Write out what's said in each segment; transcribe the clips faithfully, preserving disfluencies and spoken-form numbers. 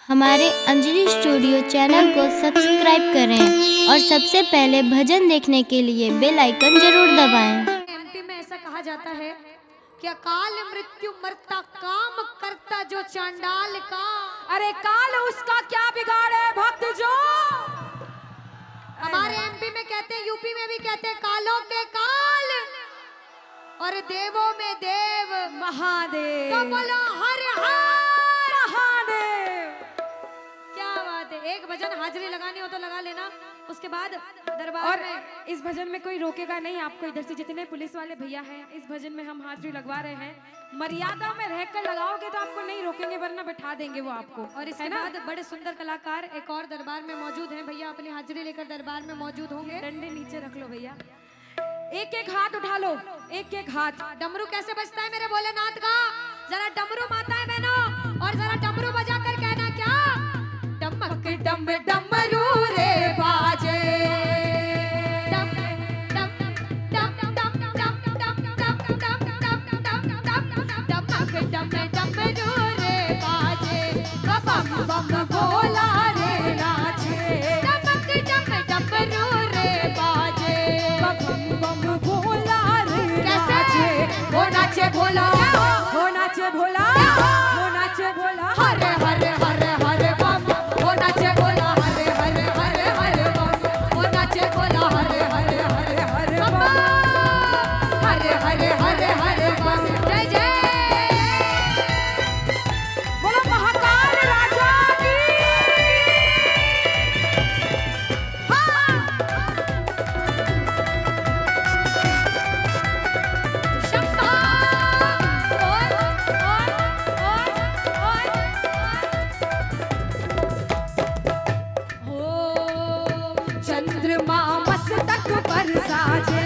हमारे Anjali studio channel को subscribe करें और सबसे पहले भजन देखने के लिए बेल आइकन जरूर दबाएं। एमपी में ऐसा कहा जाता है कि अकाल मृत्यु मरता काम करता जो चांडाल का। अरे काल उसका क्या बिगाड़े भक्त जो। हमारे एमपी में कहते हैं, यूपी में भी कहते हैं कालों के काल और देवों में देव महादेव। तो बोलो हर हर महादेव। क्या बात है। एक भजन हाजिरी लगानी हो तो लगा लेना, उसके बाद दरबार और में। इस भजन में कोई रोकेगा नहीं आपको। इधर से जितने पुलिस वाले भैया हैं, इस भजन में हम हाजिरी लगवा रहे हैं। मर्यादा में रहकर लगाओगे तो आपको नहीं रोकेंगे, वरना बैठा देंगे वो आपको। और इसके बाद बड़े सुंदर कलाकार एक और दरबार में मौजूद हैं। भैया अपनी हाजिरी लेकर दरबार में मौजूद होंगे। डंडे नीचे रख लो भैया, एक एक हाथ उठा लो, एक एक हाथ। डमरू कैसे बजता है मेरे भोलेनाथ का, जरा डमरू माताएं बहनों, और जरा डमरू बजा कर कहना क्या। डमक डम डमरू रे बाजे, डम डम डम डम डम डम डम डम डम डम डम डमक डम डमरू रे बाजे, बम बम भोला रे नाचे। डमक डम डमरू रे बाजे, बम बम भोला रे कैसे वो नाचे भोला, हो नाचे भोला, हो नाचे भोला। हरे हरे हरे हरे बम, वो नाचे भोला हरे हरे हरे हरे बम, वो नाचे भोला हरे हरे हरे हरे बम, हरे हरे हरे हरे बम। जय जय बोलो महाकाल राजा की। हाँ। शंभा। और और और और हो चंद्रमा मस्तक पर साजे,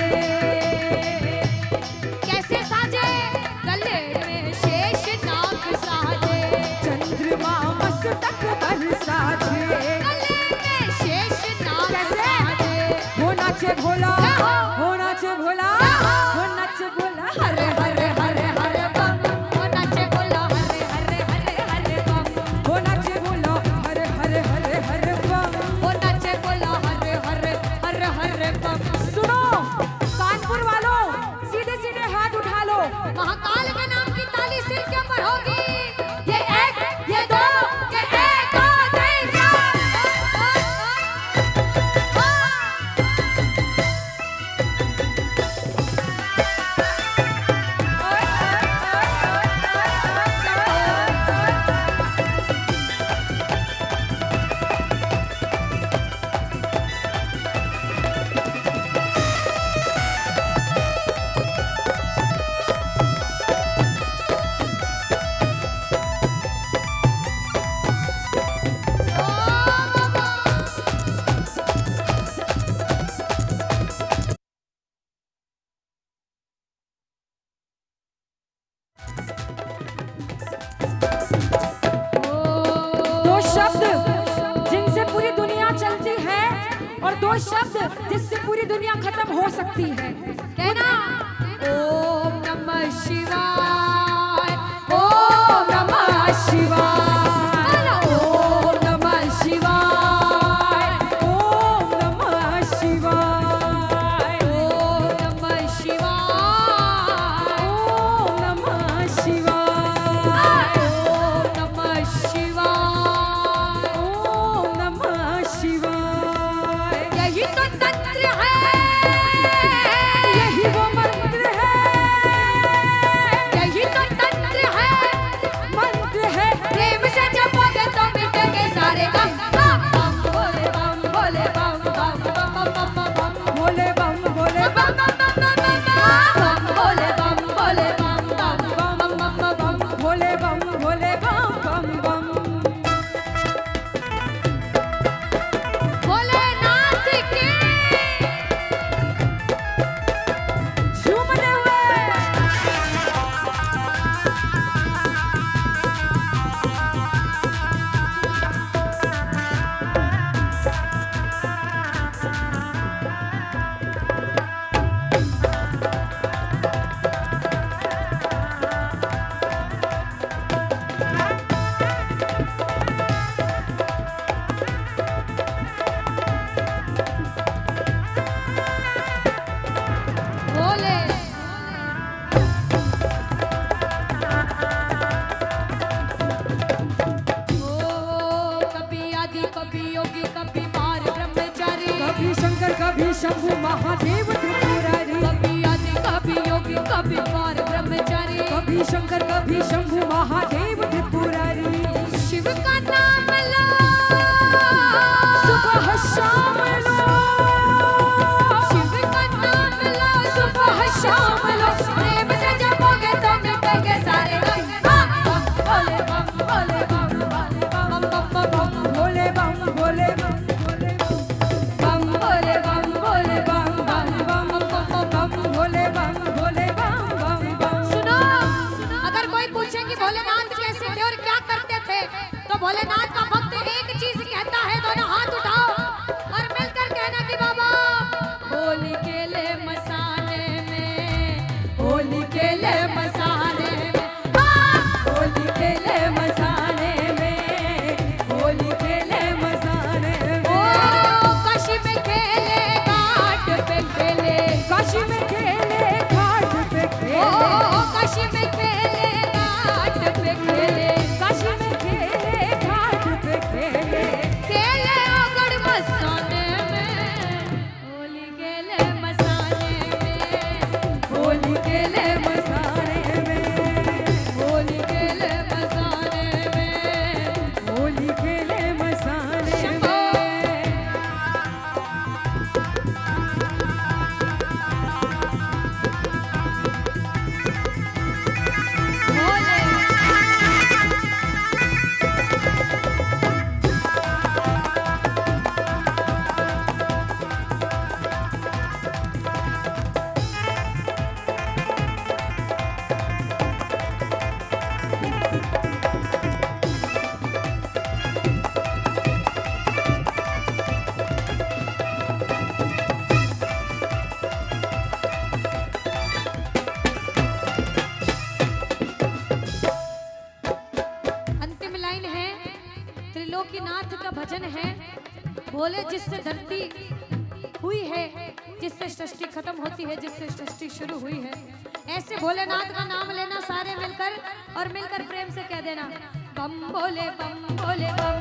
कैसे साजे, गले में शेष नाग साजे, चंद्रमा मस्तक पर साजे। गले में शेष नाग कैसे? साजे। हो नाचे भोला, हो। हो नाचे भोला, हो नाचे भोला। हरे हरे हरे हरे बम, वो नाचे भोला हरे हरे हरे हरे बम, हो नाचे भोला, हरे हरे हरे हरे बम। वो नाचे भोला हरे हरे हरे हरे बम। सुनो कानपुर वालों, सीधे सीधे हाथ उठा लो। महाकाल के नाम की ताली सिर के ऊपर होगी। ये एक, ये दो, ये एक, दो, तीन, चार। दो शब्द जिनसे पूरी दुनिया चलती है और दो शब्द जिससे पूरी दुनिया खत्म हो सकती है। कहना ओम नमः शिवाय, ओम नमः शिवाय, ओम नमः शिवाय, ओम नमः शिवाय, ओम नमः शिवाय, ओम नमः शिवाय, ओम नमः शिवाय। ओम नमः शिवाय। यही तो तंत्र है, यही वो मंत्र है, यही शंभु महादेव त्रिपुरारी, कभी आदि कभी योगी कभी पार ब्रह्मचारी, कभी शंकर कभी शंभु महादेव त्रिपुरारी। शिव का नाम लो सुबह शाम लो, शिव का नाम लो सुबह शाम लो, प्रेम से जपोगे तो मिटेंगे सारे गम। भोले बम भोले बम बम बम बम भोले बम भोले बम भोले बम भोले बम भोले बम बम बम बम बम भोले बम भोले बम बम बम। सुनो, अगर कोई पूछे कि भोलेनाथ कैसे थे और क्या करते थे, तो भोलेनाथ का भक्त एक चीज कहता है, दोनों हाथ उठाओ और मिलकर कहना कि बाबा होली के ले मसाले में, होली के ले मसाले में, होली के ले मसाले में, होली के ले मसाले में। ओ काशी में खेले घाट पे खेले, काशी में खेले घाट पे ओ खेले, काशी में खेले घाट पे खेले, काशी में खेले घाट पे खेले, खेले ओगड़ मसाने में, होली खेले मसाने में, होली के ले मसाले में, होली खेले मसाने में। होली के ले मसाले शंभो। में। भोले अंतिम लाइन है, त्रिलोकीनाथ का भजन है। बोले जिससे धरती हुई है, जिससे सृष्टि खत्म होती है, जिससे सृष्टि शुरू हुई है, ऐसे भोलेनाथ का नाम लेना सारे मिलकर, और मिलकर प्रेम से कह देना बम भोले बम भोले बम